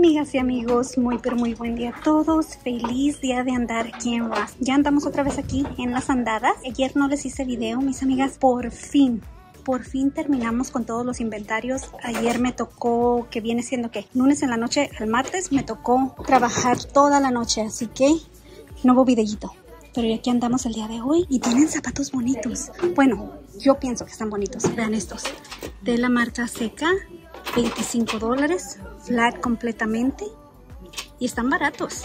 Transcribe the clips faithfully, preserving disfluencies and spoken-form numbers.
Amigas y amigos, muy pero muy buen día a todos. Feliz día de andar aquí en Ross. Ya andamos otra vez aquí en las andadas. Ayer no les hice video, mis amigas. Por fin, por fin terminamos con todos los inventarios. Ayer me tocó, que viene siendo que lunes en la noche al martes, me tocó trabajar toda la noche. Así que no hubo videíto. Pero ya aquí andamos el día de hoy y tienen zapatos bonitos. Bueno, yo pienso que están bonitos. Vean estos. De la marca Seca. veinticinco dólares, flat completamente y están baratos.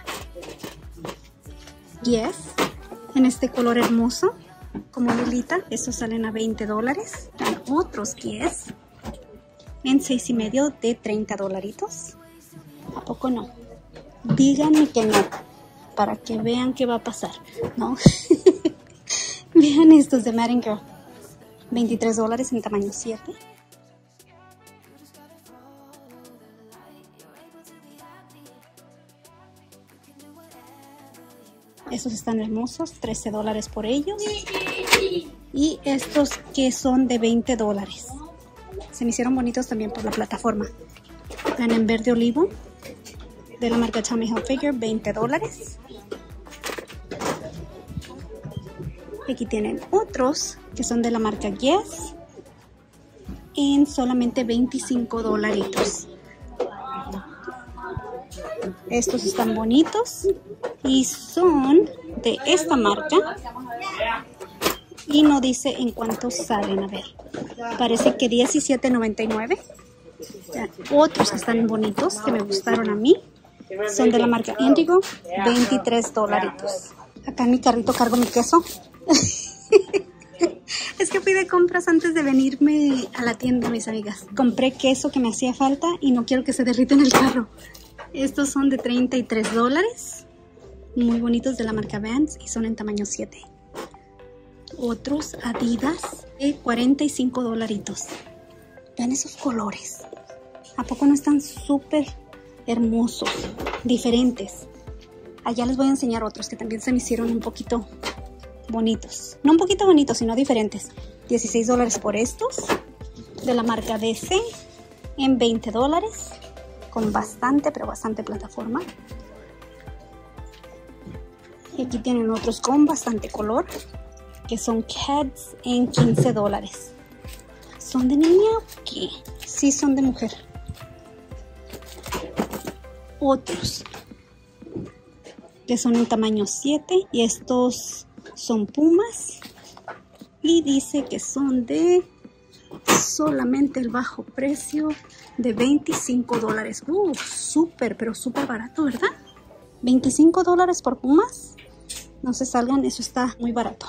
Yes, en este color hermoso como Lolita, estos salen a veinte dólares. Otros Yes en seis y medio de treinta dolaritos. ¿A poco no? Díganme que no, para que vean qué va a pasar, ¿no? Vean estos de Madden Girl, veintitrés dólares en tamaño siete. Estos están hermosos, trece dólares por ellos. Y estos que son de veinte dólares. Se me hicieron bonitos también por la plataforma. Vean en verde olivo. De la marca Tommy Hilfiger, veinte dólares. Y aquí tienen otros que son de la marca Yes. En solamente veinticinco dolaritos. Estos están bonitos y son de esta marca y no dice en cuánto salen. A ver, parece que diecisiete noventa y nueve. Otros que están bonitos que me gustaron a mí son de la marca Indigo, veintitrés dolaritos. Acá en mi carrito cargo mi queso. Es que fui de compras antes de venirme a la tienda, mis amigas. Compré queso que me hacía falta y no quiero que se derrita en el carro. Estos son de treinta y tres dólares. Muy bonitos, de la marca Vans y son en tamaño siete. Otros Adidas de cuarenta y cinco dolaritos. Vean esos colores. ¿A poco no están súper hermosos? Diferentes. Allá les voy a enseñar otros que también se me hicieron un poquito bonitos. No un poquito bonitos, sino diferentes. dieciséis dólares por estos. De la marca D C en veinte dólares. Con bastante, pero bastante plataforma. Y aquí tienen otros con bastante color, que son Keds en quince dólares. ¿Son de niña o qué? Sí, son de mujer. Otros que son en tamaño siete y estos son Pumas. Y dice que son de solamente el bajo precio de veinticinco dólares. Uh, súper, pero súper barato, ¿verdad? veinticinco dólares por Pumas. No se salgan, eso está muy barato.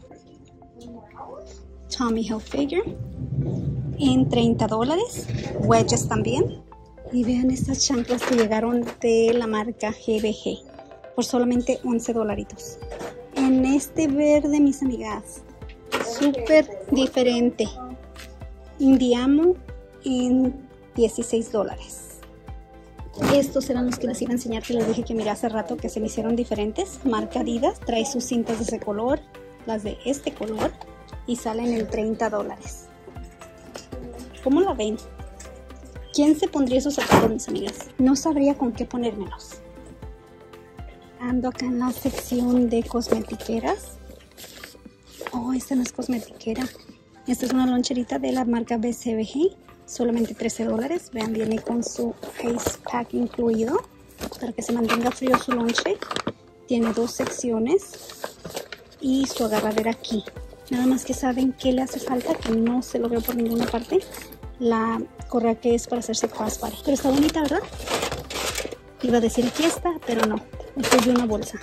Tommy Hilfiger en treinta dólares. Wedges también. Y vean estas chanclas que llegaron de la marca G B G por solamente once dolaritos. En este verde, mis amigas, súper diferente. Indiamo en dieciséis dólares. Estos eran los que les iba a enseñar, que les dije que miré hace rato que se me hicieron diferentes. Marca Adidas, trae sus cintas de ese color, las de este color, y salen en treinta dólares. ¿Cómo la ven? ¿Quién se pondría esos zapatos, mis amigas? No sabría con qué ponérmelos. Ando acá en la sección de cosmetiqueras. Oh, esta no es cosmetiquera. Esta es una loncherita de la marca B C B G. Solamente trece dólares. Vean, viene con su ice pack incluido para que se mantenga frío su lonche. Tiene dos secciones y su agarradera aquí. Nada más que saben que le hace falta, que no se lo veo por ninguna parte, la correa que es para hacerse crossbody. Pero está bonita, ¿verdad? Iba a decir aquí está, pero no. Esto es de una bolsa.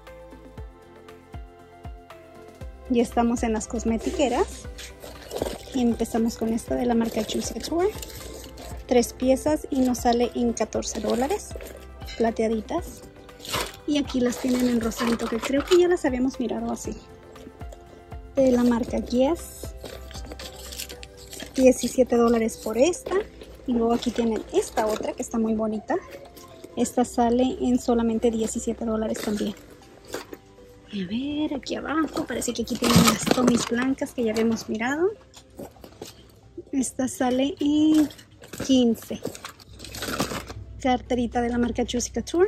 Ya estamos en las cosmetiqueras. Y empezamos con esta de la marca Juicy Couture. Tres piezas y nos sale en catorce dólares. Plateaditas. Y aquí las tienen en rosadito, que creo que ya las habíamos mirado así. De la marca Yes. diecisiete dólares por esta. Y luego aquí tienen esta otra que está muy bonita. Esta sale en solamente diecisiete dólares también. Y a ver, aquí abajo, parece que aquí tienen las Tommy's blancas que ya habíamos mirado. Esta sale en quince. carterita de la marca Juicy Couture.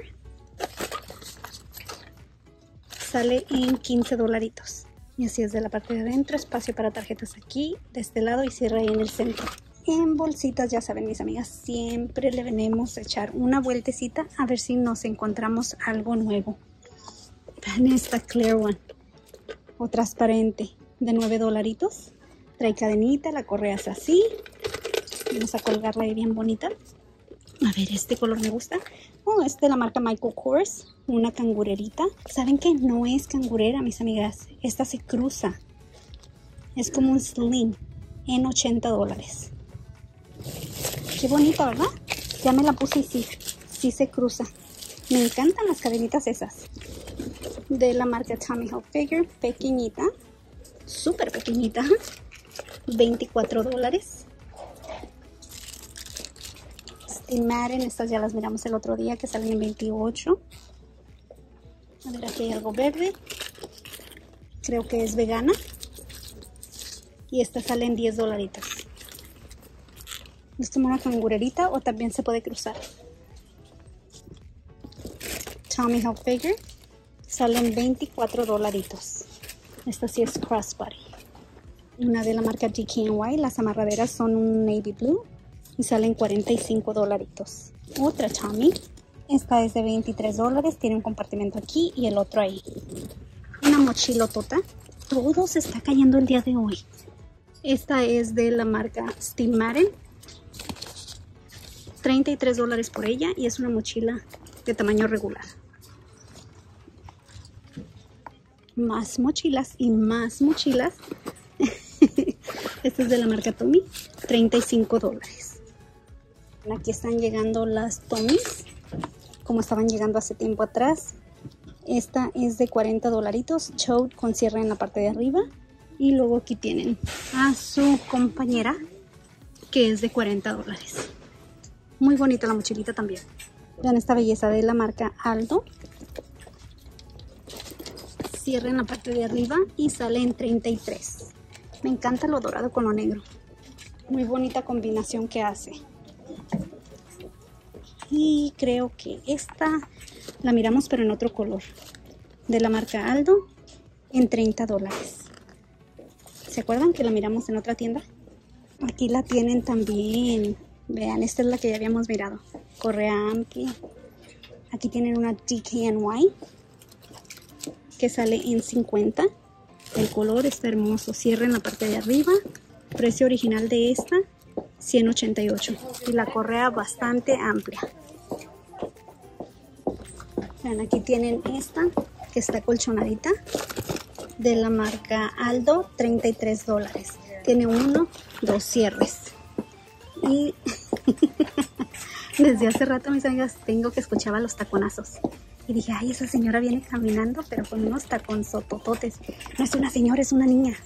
Sale en quince dolaritos. Y así es de la parte de adentro, espacio para tarjetas aquí, de este lado y cierre ahí en el centro. En bolsitas, ya saben mis amigas, siempre le venimos a echar una vueltecita a ver si nos encontramos algo nuevo. Vean esta Clear One, o transparente, de nueve dolaritos. Trae cadenita, la correa es así. Vamos a colgarla ahí bien bonita. A ver, este color me gusta. Oh, es de la marca Michael Kors. Una cangurerita. ¿Saben que no es cangurera, mis amigas? Esta se cruza. Es como un slim en ochenta dólares. Qué bonita, ¿verdad? Ya me la puse y sí, sí se cruza. Me encantan las cadenitas esas. De la marca Tommy Hilfiger. Pequeñita. Súper pequeñita. veinticuatro dólares. Steve Madden, estas ya las miramos el otro día que salen en veintiocho. A ver, aquí hay algo verde. Creo que es vegana. Y esta sale en diez dolaritos. Es como una cangurerita o también se puede cruzar. Tommy Hilfiger. Salen veinticuatro dolaritos. Esta sí es crossbody. Una de la marca D K N Y. Las amarraderas son un navy blue. Y salen cuarenta y cinco dolaritos. Otra Tommy. Esta es de veintitrés dólares. Tiene un compartimento aquí y el otro ahí. Una mochilotota. Todo se está cayendo el día de hoy. Esta es de la marca Steve Madden. treinta y tres dólares por ella. Y es una mochila de tamaño regular. Más mochilas y más mochilas. Esta es de la marca Tommy. treinta y cinco dólares. Aquí están llegando las Tommys, como estaban llegando hace tiempo atrás. Esta es de cuarenta dolaritos, tote con cierre en la parte de arriba. Y luego aquí tienen a su compañera, que es de cuarenta dólares. Muy bonita la mochilita también. Vean esta belleza de la marca Aldo. Cierre en la parte de arriba y sale en treinta y tres. Me encanta lo dorado con lo negro. Muy bonita combinación que hace. Y creo que esta la miramos pero en otro color. De la marca Aldo en treinta dólares. ¿Se acuerdan que la miramos en otra tienda? Aquí la tienen también. Vean, esta es la que ya habíamos mirado. Correa amplia. Aquí tienen una D K N Y que sale en cincuenta. El color está hermoso. Cierre en la parte de arriba. Precio original de esta ciento ochenta y ocho. Y la correa bastante amplia. Vean, aquí tienen esta que está colchonadita. De la marca Aldo, treinta y tres dólares. Tiene uno, dos cierres. Y desde hace rato, mis amigas, tengo que escuchaba los taconazos. Y dije, ay, esa señora viene caminando, pero con unos taconzotototes. No es una señora, es una niña.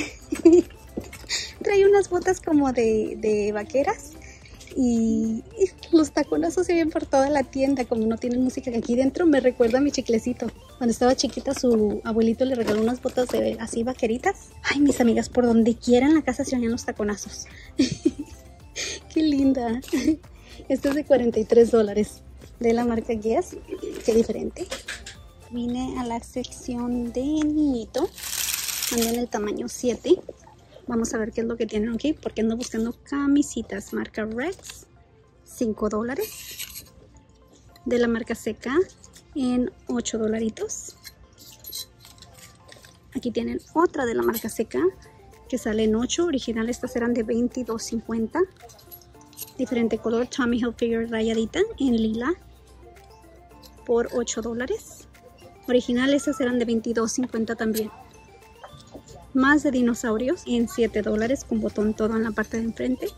Trae unas botas como de, de vaqueras. Y los taconazos se ven por toda la tienda. Como no tienen música aquí dentro, me recuerda a mi chiclecito. Cuando estaba chiquita, su abuelito le regaló unas botas de así vaqueritas. Ay, mis amigas, por donde quiera en la casa se oían los taconazos. Qué linda. Esta es de cuarenta y tres dólares. De la marca Guess. Qué diferente. Vine a la sección de niñito. Ando en el tamaño siete. Vamos a ver qué es lo que tienen aquí. Porque ando buscando camisitas. Marca Rex. cinco dólares. De la marca C K. En ocho dolaritos. Aquí tienen otra de la marca C K. Que sale en ocho. Original estas eran de veintidós cincuenta. Diferente color. Tommy Hilfiger rayadita. En lila. Por ocho dólares. Original estas eran de veintidós cincuenta también. Más de dinosaurios en siete dólares con botón todo en la parte de enfrente.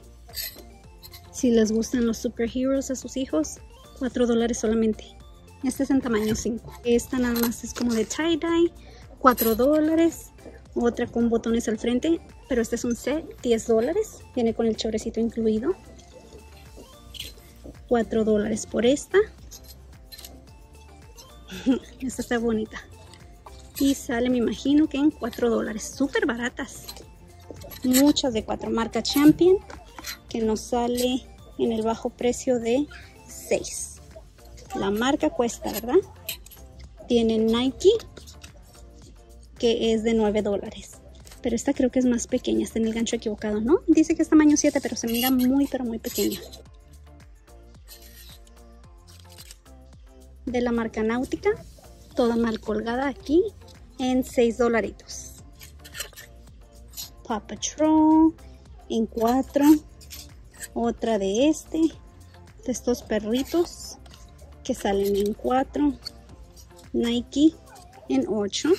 Si les gustan los superheroes a sus hijos, cuatro dólares solamente. Este es en tamaño cinco. Esta nada más es como de tie-dye, cuatro dólares. Otra con botones al frente, pero este es un set, diez dólares. Viene con el chorrecito incluido. cuatro dólares por esta. Esta está bonita. Y sale, me imagino que en cuatro dólares. Súper baratas. Muchas de cuatro. Marca Champion. Que nos sale en el bajo precio de seis. La marca cuesta, ¿verdad? Tienen Nike, que es de nueve dólares. Pero esta creo que es más pequeña, está en el gancho equivocado, ¿no? Dice que es tamaño siete, pero se mira muy, pero muy pequeña. De la marca Náutica, toda mal colgada aquí, en seis dolaritos. Paw Patrol en cuatro. Otra de este, de estos perritos que salen en cuatro. Nike en ocho.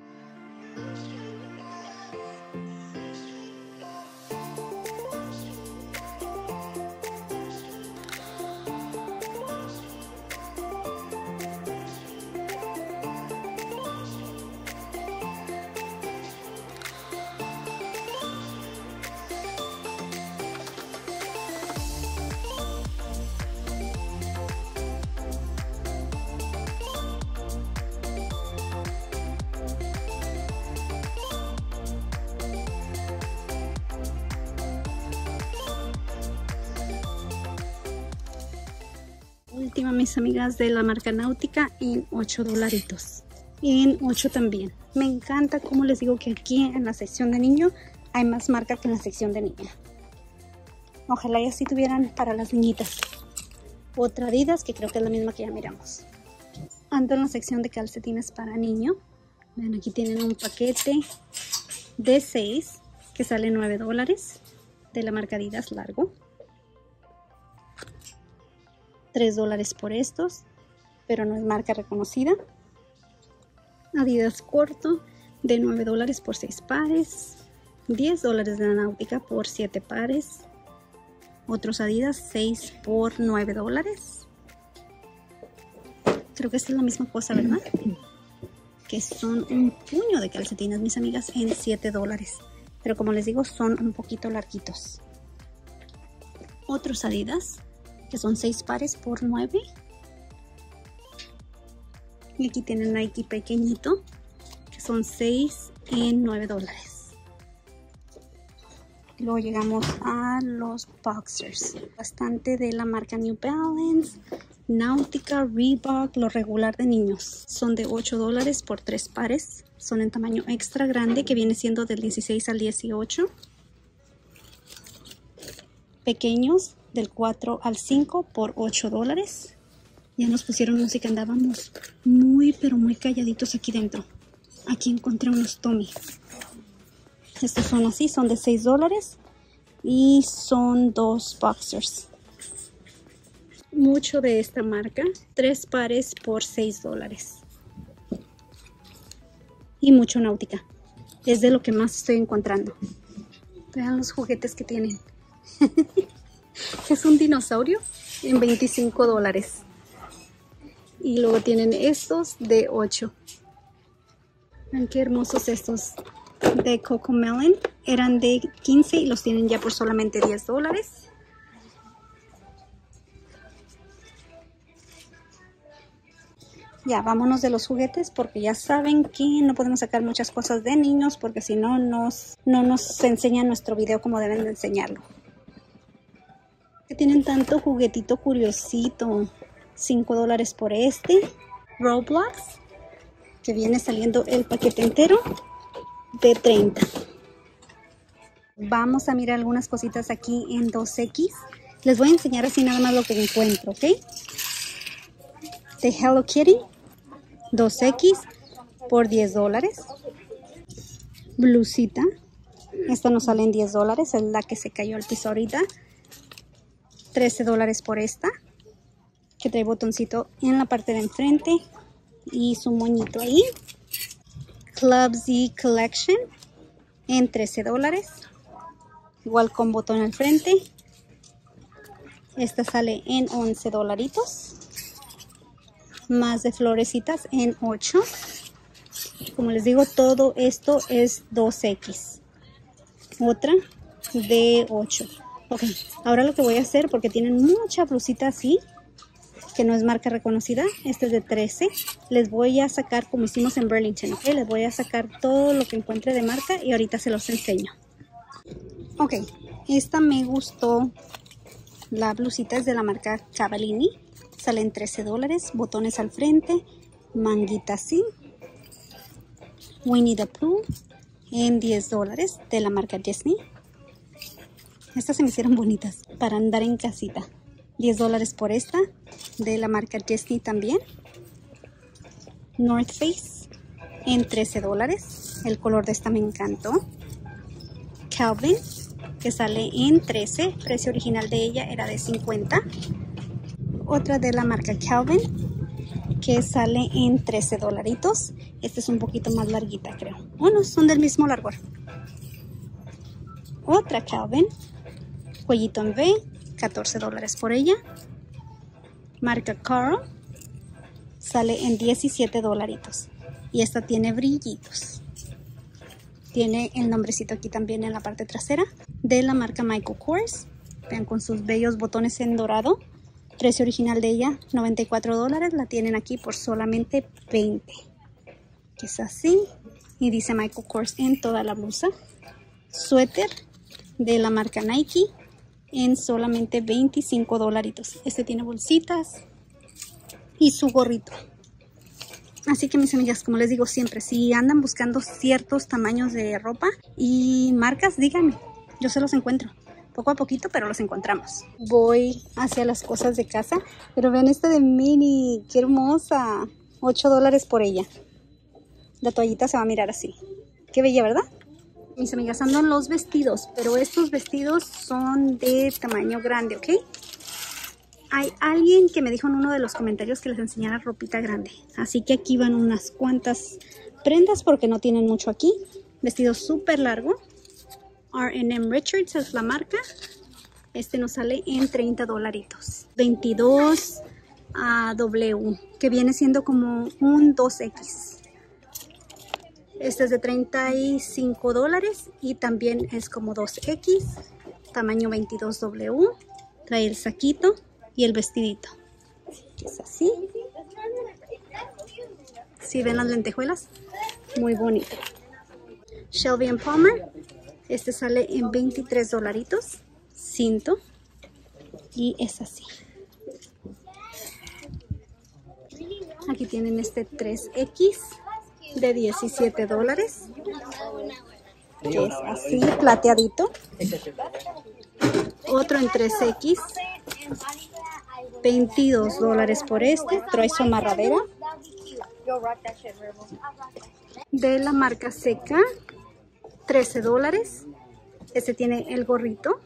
Última, mis amigas, de la marca Náutica en ocho dolaritos. En ocho también. Me encanta, como les digo, que aquí en la sección de niño hay más marca que en la sección de niña. Ojalá y así tuvieran para las niñitas. Otra Adidas, que creo que es la misma que ya miramos. Ando en la sección de calcetines para niño. Ven, aquí tienen un paquete de seis que sale nueve dólares, de la marca Adidas largo. tres dólares por estos, pero no es marca reconocida. Adidas corto de nueve dólares por seis pares. diez dólares de la Náutica por siete pares. Otros Adidas seis por nueve dólares. Creo que esta es la misma cosa, ¿verdad? Que son un puño de calcetines, mis amigas, en siete dólares. Pero como les digo, son un poquito larguitos. Otros Adidas, que son seis pares por nueve. Y aquí tienen Nike pequeñito, que son seis en nueve dólares. Luego llegamos a los boxers. Bastante de la marca New Balance, Náutica, Reebok, lo regular de niños. Son de ocho dólares por tres pares. Son en tamaño extra grande, que viene siendo del dieciséis al dieciocho. Pequeños, del cuatro al cinco por ocho dólares. Ya nos pusieron música, andábamos muy pero muy calladitos aquí dentro. Aquí encontré unos Tommy. Estos son así, son de seis dólares y son dos boxers. Mucho de esta marca, tres pares por seis dólares. Y mucho Náutica. Es de lo que más estoy encontrando. Vean los juguetes que tienen. Es un dinosaurio en veinticinco dólares. Y luego tienen estos de ocho. Vean qué hermosos estos de Cocomelon. Eran de quince y los tienen ya por solamente diez dólares. Ya, vámonos de los juguetes, porque ya saben que no podemos sacar muchas cosas de niños, porque si no nos, no nos enseñan nuestro video como deben de enseñarlo. Que tienen tanto juguetito curiosito. cinco dólares por este. Roblox, que viene saliendo el paquete entero de treinta. Vamos a mirar algunas cositas aquí en dos equis. Les voy a enseñar así nada más lo que encuentro, ¿ok? De Hello Kitty, dos equis por diez dólares. Blusita, esta nos sale en diez dólares, es la que se cayó al piso ahorita. trece dólares por esta, que trae botoncito en la parte de enfrente y su moñito ahí. Club Z Collection en trece dólares, igual con botón al frente. Esta sale en once dolaritos. Más de florecitas en ocho. Como les digo, todo esto es dos equis. Otra de ocho. Ok, ahora lo que voy a hacer, porque tienen mucha blusita así, que no es marca reconocida, este es de trece, les voy a sacar como hicimos en Burlington, ok, les voy a sacar todo lo que encuentre de marca y ahorita se los enseño. Ok, esta me gustó, la blusita es de la marca Cavallini, sale en trece dólares. Botones al frente, manguita así. Winnie the Pooh en diez dólares de la marca Disney. Estas se me hicieron bonitas para andar en casita. diez dólares por esta de la marca Disney también. North Face en trece dólares. El color de esta me encantó. Calvin, que sale en trece. Precio original de ella era de cincuenta. Otra de la marca Calvin, que sale en trece dolaritos. Esta es un poquito más larguita, creo. Oh, no, son del mismo largor. Otra Calvin, cuellito en V, catorce dólares por ella. Marca Carl, sale en diecisiete dolaritos. Y esta tiene brillitos. Tiene el nombrecito aquí también en la parte trasera. De la marca Michael Kors. Vean, con sus bellos botones en dorado. Precio original de ella, noventa y cuatro dólares. La tienen aquí por solamente veinte. Que es así. Y dice Michael Kors en toda la blusa. Suéter de la marca Nike en solamente veinticinco dolaritos. Este tiene bolsitas y su gorrito. Así que mis amigas, como les digo siempre, si andan buscando ciertos tamaños de ropa y marcas, díganme. Yo se los encuentro. Poco a poquito, pero los encontramos. Voy hacia las cosas de casa. Pero vean esta de Minnie. ¡Qué hermosa! ocho dólares por ella. La toallita se va a mirar así. ¡Qué bella!, ¿verdad? Mis amigas, andan los vestidos. Pero estos vestidos son de tamaño grande, ¿ok? Hay alguien que me dijo en uno de los comentarios que les enseñara ropita grande. Así que aquí van unas cuantas prendas porque no tienen mucho aquí. Vestido súper largo. R and M Richards es la marca. Este nos sale en treinta dolaritos. veintidós a W, que viene siendo como un dos equis. Este es de treinta y cinco dólares y también es como dos equis. Tamaño veintidós W. Trae el saquito y el vestidito. Que es así. Si ven las lentejuelas, muy bonito. Shelby and Palmer. Este sale en veintitrés dolaritos, cinto, y es así. Aquí tienen este tres equis de diecisiete dólares, que es así, plateadito. Otro en tres equis, veintidós dólares por este, trae su amarradera. De la marca Seca, trece dólares. Este tiene el gorrito,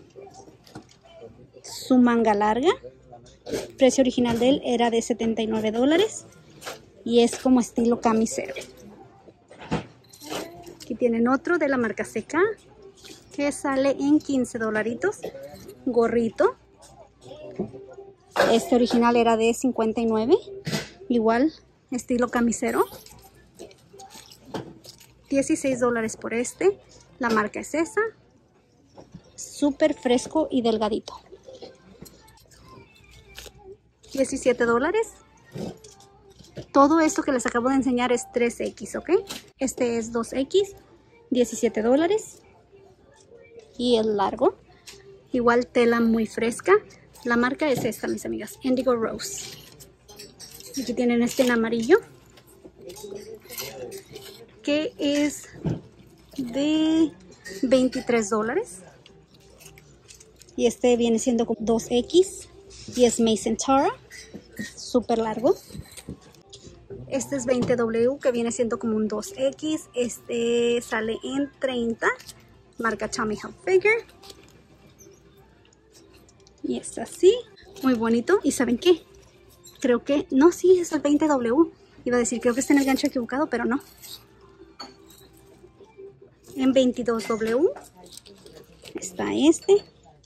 su manga larga. Precio original de él era de setenta y nueve dólares y es como estilo camisero. Aquí tienen otro de la marca Seca que sale en quince dolaritos. Gorrito. Este original era de cincuenta y nueve, igual estilo camisero. dieciséis dólares por este. La marca es esa. Súper fresco y delgadito. diecisiete dólares. Todo esto que les acabo de enseñar es tres equis, ¿ok? Este es dos equis. diecisiete dólares. Y el largo. Igual tela muy fresca. La marca es esta, mis amigas. Indigo Rose. Aquí tienen este en amarillo, que es de veintitrés dólares. Y este viene siendo como dos equis. Y es Mason Tara. Súper largo. Este es veinte W, que viene siendo como un dos equis. Este sale en treinta. Marca Tommy Hilfiger. Y es así. Muy bonito. ¿Y saben qué? Creo que... No, sí, es el veinte W. Iba a decir, creo que está en el gancho equivocado, pero no. En veintidós W está este.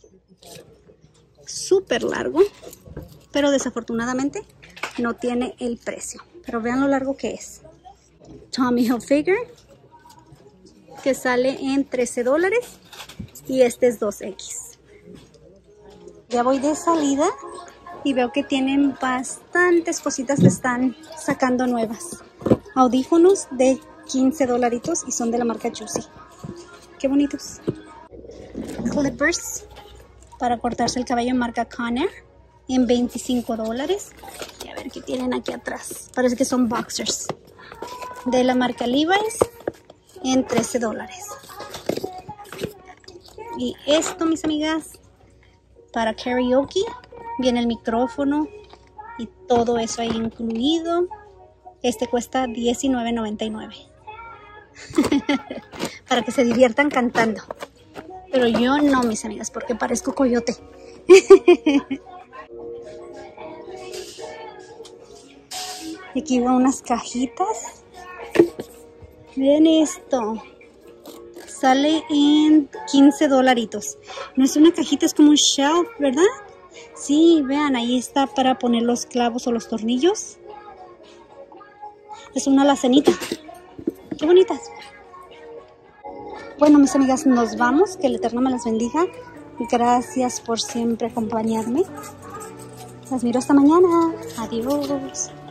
Súper largo, pero desafortunadamente no tiene el precio. Pero vean lo largo que es. Tommy Hilfiger, que sale en trece dólares y este es dos equis. Ya voy de salida y veo que tienen bastantes cositas que están sacando nuevas. Audífonos de quince dolaritos y son de la marca Juicy. Qué bonitos. Clippers para cortarse el cabello, marca Conair. en veinticinco dólares. Y a ver qué tienen aquí atrás. Parece que son boxers. De la marca Levi's en trece dólares. Y esto, mis amigas, para karaoke. Viene el micrófono y todo eso ahí incluido. Este cuesta diecinueve noventa y nueve. Para que se diviertan cantando. Pero yo no, mis amigas, porque parezco coyote. Y aquí va unas cajitas. Vean esto. Sale en quince dolaritos. No es una cajita, es como un shelf, ¿verdad? Sí, vean, ahí está para poner los clavos o los tornillos. Es una alacenita. Qué bonitas. Bueno, mis amigas, nos vamos. Que el Eterno me las bendiga. Gracias por siempre acompañarme. Las miro hasta mañana. Adiós.